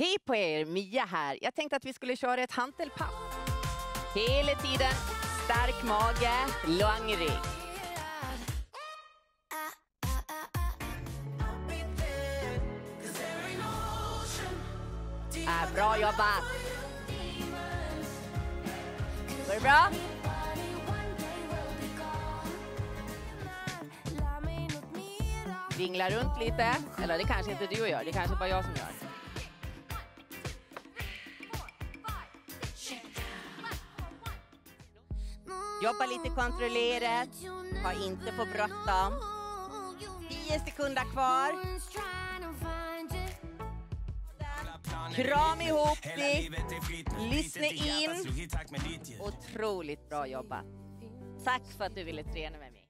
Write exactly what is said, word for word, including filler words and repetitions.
Hej på er, Mia här. Jag tänkte att vi skulle köra ett hantelpass. Hela tiden, stark mage, lång rygg. Äh, bra jobbat. Går det bra? Vingla runt lite. Eller det kanske inte du gör, det kanske bara jag som gör. Jobba lite kontrollerat. Ha inte för bråttom. tio sekunder kvar. Kram ihop dig. Lyssna in. Otroligt bra jobbat. Tack för att du ville träna med mig.